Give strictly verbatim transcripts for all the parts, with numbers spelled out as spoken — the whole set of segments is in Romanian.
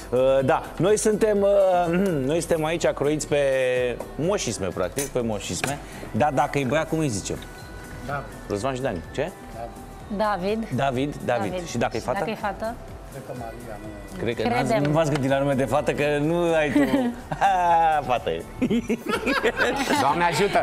Da, noi suntem, noi suntem aici croiți pe moșisme, practic, pe moșisme. Dar dacă e băiat, cum îi zicem? Da. Răzvan și Dani, ce? David. David, David. David. Și dacă e fată? Dacă e fată? Cred că Maria nu... Cred că Credem. nu v-ați gândit la nume de fată, că nu ai tu... Ha, fată e. Doamne ajută!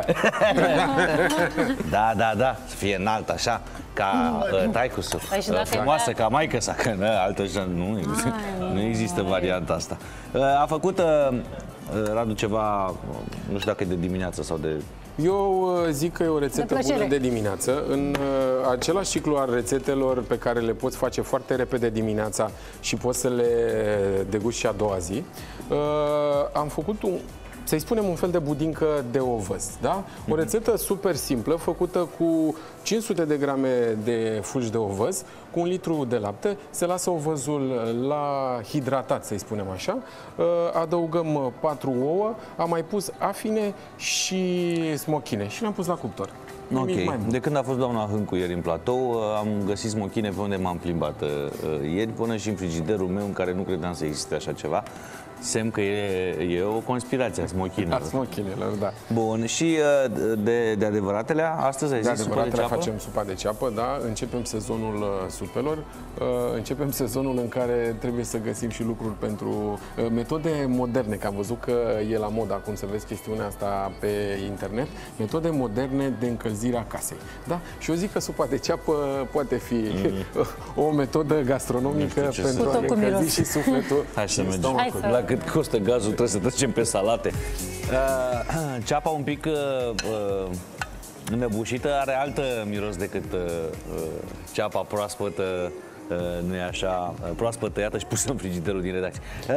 Da, da, da, să fie înalt așa, ca uh, taicusul. Păi și dacă Frumoasă e ca maică-sa, că nu, altă așa, nu există, nu există varianta asta. Uh, A făcut, uh, Radu, ceva, nu știu dacă e de dimineață sau de... Eu zic că e o rețetă De bună de dimineață. În uh, același ciclu al rețetelor pe care le poți face foarte repede dimineața și poți să le degusti și a doua zi, uh, am făcut un, să-i spunem, un fel de budincă de ovăz, da? O rețetă super simplă, făcută cu cinci sute de grame de fulgi de ovăz, cu un litru de lapte, se lasă ovăzul la hidratat, să-i spunem așa, adăugăm patru ouă, am mai pus afine și smochine și le-am pus la cuptor. Ok, de când a fost doamna Hâncu ieri în platou, am găsit smochine pe unde m-am plimbat ieri, până și în frigiderul meu, în care nu credeam să existe așa ceva. Semn că e, e o conspirație a smochinelor. A smochinelor, da. Bun, și de, de adevăratele, astăzi ai de zis supa de ceapă? facem supa de ceapă, da. Începem sezonul uh, supelor. Uh, începem sezonul în care trebuie să găsim și lucruri pentru uh, metode moderne, că am văzut că e la mod acum să vezi chestiunea asta pe internet. Metode moderne de încălzire a casei, da? Și eu zic că supa de ceapă poate fi mm. o metodă gastronomică pentru a ne încălzi și sufletul. Hai să mergem. Hai să... La cât costă gazul, trebuie să trecem pe salate. Uh, ceapa un pic uh, înăbușită are altă miros decât uh, ceapa proaspătă, uh, nu e așa, proaspăt tăiată și pusă în frigiderul din redacție. Uh,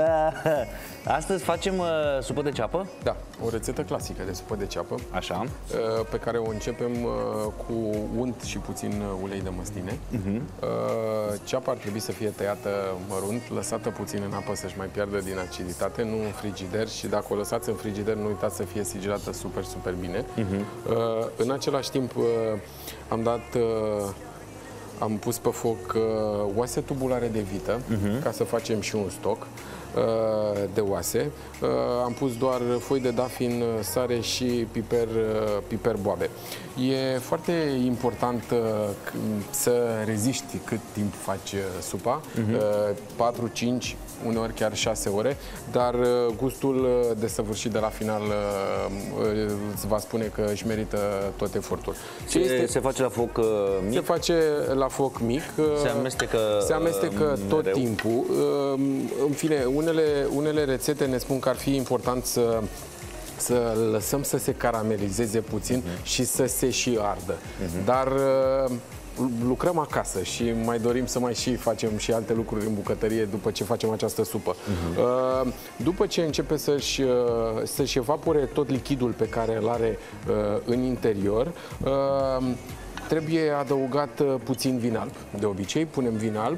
astăzi facem uh, supă de ceapă? Da, o rețetă clasică de supă de ceapă. Așa. Uh, pe care o începem uh, cu unt și puțin ulei de măsline. Uh-huh. uh, ceapa ar trebui să fie tăiată mărunt, lăsată puțin în apă să-și mai piardă din aciditate, nu în frigider, și dacă o lăsați în frigider, nu uitați să fie sigilată super, super bine. Uh-huh. uh, în același timp uh, am dat... Uh, Am pus pe foc uh, oase tubulare de vită, uh-huh. ca să facem și un stoc uh, de oase. Uh, am pus doar foi de dafin, sare și piper, uh, piper boabe. E foarte important uh, să reziști cât timp faci uh, supa, uh-huh. uh, patru cinci, uneori chiar șase ore, dar uh, gustul uh, desăvârșit de la final uh, îți va spune că își merită tot efortul. Se, este, se face la foc uh, mic? Se face la foc mic. Uh, se amestecă, se amestecă uh, tot mereu. timpul. Uh, în fine, unele, unele rețete ne spun că ar fi important să să lăsăm să se caramelizeze puțin uh-huh. și să se și ardă. Uh-huh. Dar uh, lucrăm acasă și mai dorim să mai și facem și alte lucruri în bucătărie după ce facem această supă. Uh-huh. Uh, după ce începe să-și, uh, să-și evapore tot lichidul pe care îl are uh, în interior, uh, trebuie adăugat uh, puțin vin alb. De obicei punem vin alb.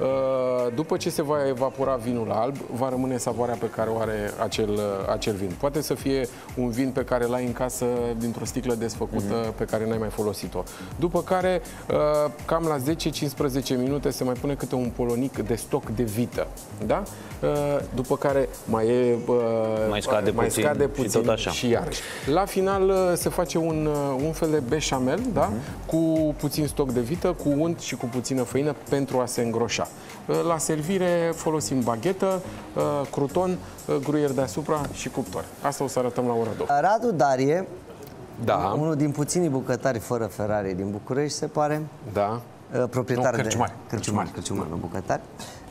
După ce se va evapora vinul alb, va rămâne savoarea pe care o are acel, acel vin. Poate să fie un vin pe care l-ai în casă dintr-o sticlă desfăcută, mm-hmm. pe care n-ai mai folosit-o. După care, cam la zece cincisprezece minute, se mai pune câte un polonic de stoc de vită. Da? După care mai, e, mai scade mai puțin, scade puțin și tot așa. Și iarăși. La final se face un, un fel de beșamel, da? Mm-hmm. Cu puțin stoc de vită, cu unt și cu puțină făină pentru a se îngroșa. La servire folosim baghetă, cruton, gruier deasupra și cuptor. Asta o să arătăm la ora două. Radu Darie, da. unul din puținii bucătari fără Ferrari din București, se pare. Da. Proprietar nu, cărciumari. de cărciumari, cărciumari, nu bucătari.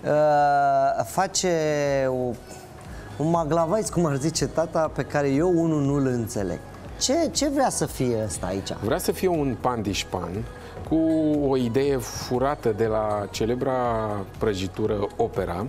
Face o, un maglavaiț, cum ar zice tata, pe care eu unul nu-l înțeleg. Ce, ce vrea să fie ăsta aici? Vrea să fie un pandișpan cu o idee furată de la celebra prăjitură Opera.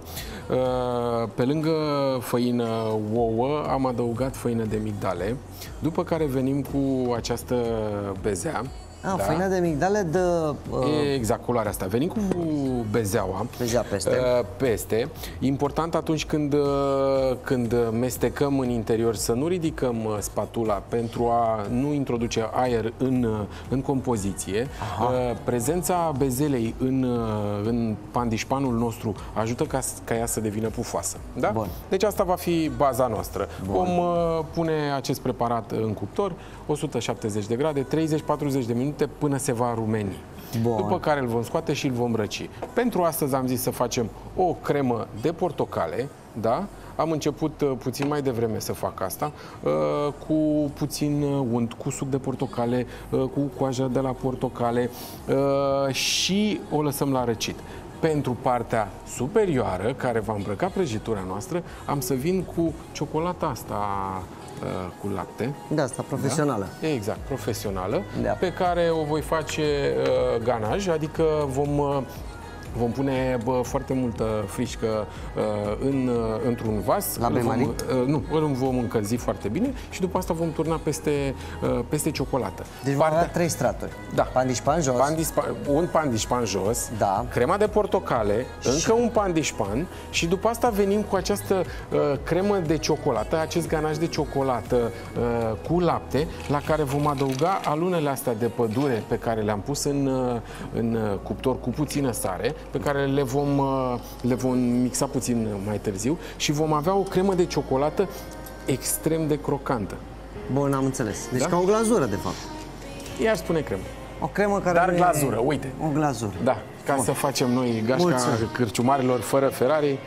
Pe lângă făină ouă am adăugat făină de migdale, după care venim cu această bezea Ah, da? Făina de migdale de... Uh... Exact, culoarea asta. Venim cu bezeaua. Bezea peste. Uh, peste. Important atunci când, uh, când mestecăm în interior să nu ridicăm uh, spatula pentru a nu introduce aer în, uh, în compoziție. Uh, prezența bezelei în, uh, în pandișpanul nostru ajută ca, ca ea să devină pufoasă. Da? Bun. Deci asta va fi baza noastră. Bun. Vom uh, pune acest preparat în cuptor, o sută șaptezeci de grade, treizeci patruzeci de minute până se va rumeni. Bun. După care îl vom scoate și îl vom răci. Pentru astăzi am zis să facem o cremă de portocale, da? Am început uh, puțin mai devreme să fac asta, uh, cu puțin uh, unt, cu suc de portocale, uh, cu coaja de la portocale uh, și o lăsăm la răcit. Pentru partea superioară, care va îmbrăca prăjitura noastră, am să vin cu ciocolata asta uh, cu lapte. Da, asta profesională. Da? Exact, profesională, Da. pe care o voi face uh, ganaj, adică vom... Uh, Vom pune bă, foarte multă frișcă uh, în, uh, într-un vas. La Îl vom, Bemari? uh, Nu, îl vom încălzi foarte bine și după asta vom turna peste, uh, peste ciocolată. Deci vom avea trei straturi. Da. Pandișpan jos. Pandispa, un pandișpan jos, Da. crema de portocale, încă un pandișpan și după asta venim cu această uh, cremă de ciocolată, acest ganaj de ciocolată uh, cu lapte, la care vom adăuga alunele astea de pădure pe care le-am pus în, uh, în uh, cuptor cu puțină sare, pe care le vom, uh, le vom mixa puțin mai târziu și vom avea o cremă de ciocolată extrem de crocantă. Bun, am înțeles. Deci Da? ca o glazură, de fapt. Iar spune cremă. O cremă care Dar nu e- glazură, uite. O glazură. Da, ca Bun. să facem noi gașca Mulțumesc. cârciumarilor fără Ferrari,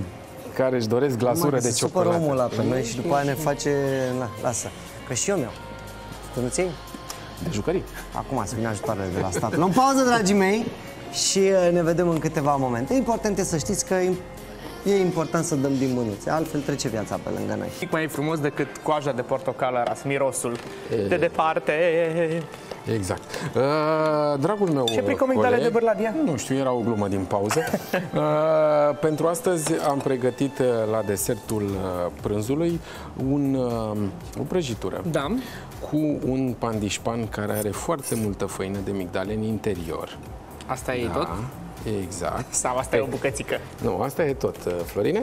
care își doresc glazură Mă, de se supără ciocolată. omul ăla pe noi și după aia ne face... Na, lasă. Că și eu mi-au. Tu nu-ți iei? De jucării. Acum să vină ajutoarele de la stat. Luăm pauză, dragii mei, și uh, ne vedem în câteva momente. Important e să știți că e, e important să dăm din mânuțe, altfel trece viața pe lângă noi. Nimic mai frumos decât coaja de portocală ras, mirosul de departe. Exact. Uh, dragul meu Ce plică migdale coleg, de bârladia? Nu știu, era o glumă din pauză. Uh, pentru astăzi am pregătit uh, la desertul uh, prânzului un, uh, o prăjitură. Da. Cu un pandișpan care are foarte multă făină de migdale în interior. Asta e tot? Exact. Sau asta e o bucățică? Nu, asta e tot, uh, Florine.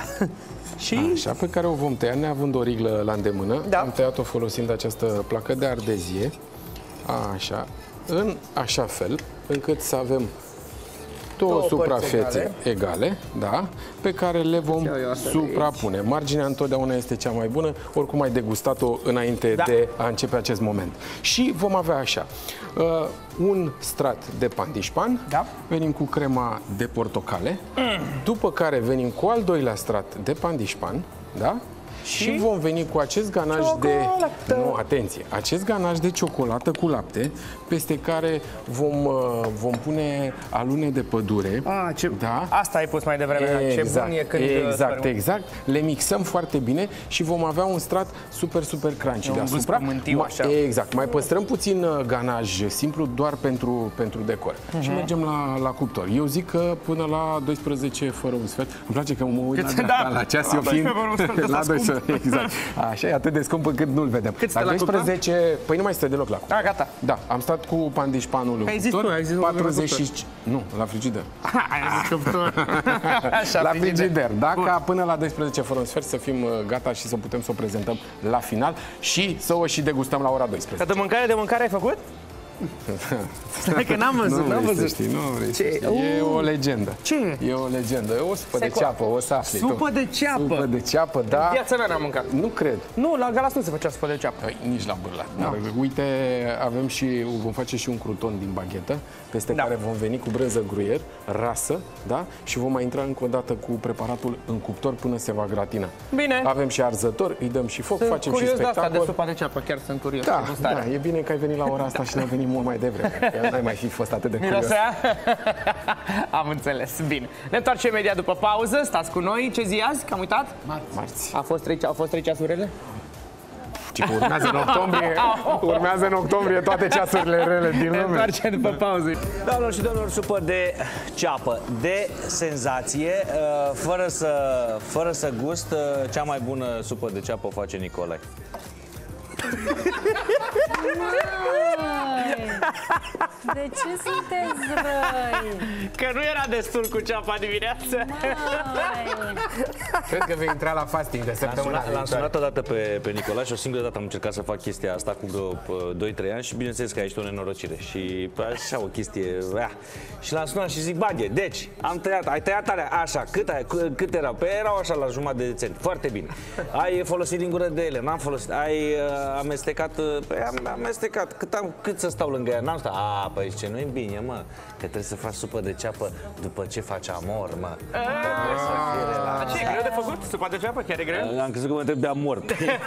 Și? Așa, pe care o vom tăia neavând o riglă la îndemână. Da. Am tăiat-o folosind această placă de ardezie. Așa, în așa fel încât să avem două, Două suprafețe părți egale. egale, da, pe care le vom Iau eu asta de suprapune. Marginea întotdeauna este cea mai bună, oricum ai degustat-o înainte Da. de a începe acest moment. Și vom avea așa, uh, un strat de pandișpan, Da. venim cu crema de portocale, după care venim cu al doilea strat de pandișpan, da? Și, Și vom veni cu acest ganaj de... Ciocolată. Nu, atenție! Acest ganaj de ciocolată cu lapte, peste care vom, uh, vom pune alune de pădure. A, ce... Da? Asta ai pus mai devreme. Ce bun e când... exact, exact. Le mixăm foarte bine și vom avea un strat super, super crunchy un deasupra. gust pământiu, Ma- așa. Exact. Mai păstrăm puțin uh, ganaj simplu doar pentru, pentru decor. Și mergem la, la cuptor. Eu zic că până la doisprezece fără un sfert. Îmi place că mă uit la, Da. la ceas, La eu fiind doisprezece fără un sfert, la ăsta scump. doisprezece, exact. Așa, e atât de scump încât nu-l vedem. Cât stă la la cuptor? doisprezece, păi nu mai stă deloc la cuptor. A, gata. Da, am stat cu pandișpanul în Ai zis cuptor, tu, ai zis la patruzeci și... Nu, la frigider. Ai zis cuptor. Așa, La frigider. frigider, da? Ca până la doisprezece fără un sfert să fim uh, gata și să putem să o prezentăm la final și să o și degustăm la ora doisprezece. Că de mâncare de mâncare ai făcut? Stai că n-am văzut, Nu n-am vrei să văzut. știi, nu vrei să Ce? știi. E o legendă. Ce? E o legendă. E o supă de Seco- ceapă, o să afli tu. Supă de ceapă? Supă de ceapă, da. Viața mea n-am mâncat. Nu cred. Nu, la Galați nu se făcea supă de ceapă. Păi, nici la bârlat. Dar uite, avem și, vom face și un cruton din baghetă, peste Da. care vom veni cu brânză gruier, rasă, da? Și vom mai intra încă o dată cu preparatul în cuptor până se va gratina. Bine. Avem și arzător, îi dăm și foc, Sunt facem și curios de asta, spectacol. de supa de ceapă, chiar sunt curios. Da, de gustare. da, e bine că ai venit la ora asta și n-ai venit mult mai devreme. Că n-ai mai fi fost atât de curios. Mirosea? Am înțeles, bine. Ne întoarcem imediat după pauză, stați cu noi. Ce zi azi? Că am uitat? Marți. A fost trei, au fost trei ceasurile? Ce că urmează în octombrie, urmează în octombrie toate ceasurile rele din Ne lume. întoarcem după pauză. Doamnelor și domnilor, supă de ceapă, de senzație, uh, fără să, fără să gust, uh, cea mai bună supă de ceapă o face Nicolae. De ce sunteți răi? Că nu era destul cu ceapa dimineață. Mai. Cred că vei intra la fasting de L-am săptămâna sunat, l-am viitoare. sunat odată pe, pe Nicolae și o singură dată am încercat să fac chestia asta cu vreo doi trei ani și bineînțeles că a ieșit o nenorocire și așa o chestie. Ea. Și l-am sunat și zic, Baghe, deci, am tăiat, ai tăiat alea, așa, cât, ai, cât era? Păi erau așa la jumătate de cent, foarte bine. Ai folosit lingură de ele, n-am folosit, ai uh, amestecat, uh, păi am amestecat, cât, am, cât să stau lângă ea, n-am stat. A, păi ce nu-i bine, mă, că trebuie să faci supă de ceapă după ce faci amor, mă. Trebuie să fie relaxat. Ce e greu de făcut? Supa de ceapă? Chiar e greu? Am crezut că mă întreb de amor.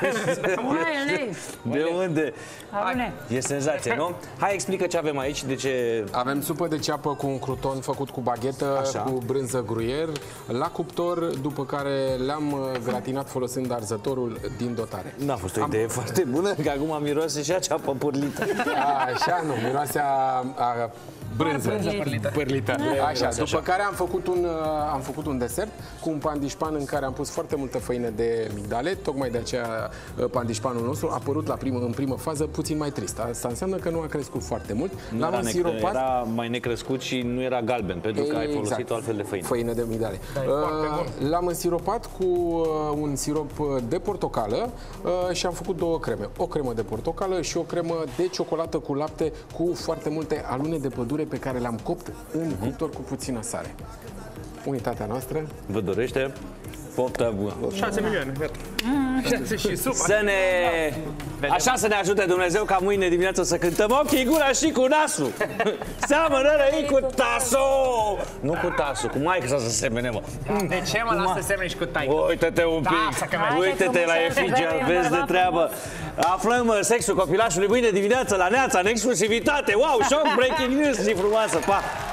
Mai, De unde? Arune. E senzație, nu? Hai, explică ce avem aici, de ce... Avem supă de ceapă cu un cruton făcut cu baghetă, Așa. cu brânză gruier, la cuptor, după care le-am uh, gratinat folosind arzătorul din dotare. N-a fost o idee foarte bună, că acum miroase și a ceapă pârlită. Așa, nu, miroase a, a brânză. Brânză pârlită. Pârlită. Așa, Așa. după care am făcut, un, uh, am făcut un desert cu un pandișpan în care am pus foarte multă făină de migdale, tocmai de aceea uh, pandișpanul nostru a părut la primă, în primă fază puțin mai trist. Asta înseamnă că nu a crescut foarte mult. Nu L-am era, nec- însiropat. era mai necrescut și nu era galben, pentru că ai folosit Exact. o altfel de făină. Făină de migdale. Uh, L-am însiropat cu uh, un sirop de portocală uh, și am făcut două creme. O cremă de portocală și o cremă de ciocolată cu lapte cu foarte multe alune de pădure pe care le-am copt în cuptor cu puțină sare. Unitatea noastră. Vă dorește poftă bună. șase milioane, gata. Și supa. Să ne... Așa să ne ajute Dumnezeu ca mâine dimineață să cântăm ochii, gura și cu nasul. Seamănă răi cu tasul. Nu cu tasul, cu maică să se semene, mă. De ce mă las să semne și cu taică? Uite-te un Lasă pic, că merge. uite-te la efigia, vezi de treabă. Aflăm uh, sexul copilașului mâine dimineață la Neața, în exclusivitate. Wow, shock, breaking news și frumoasă, pa!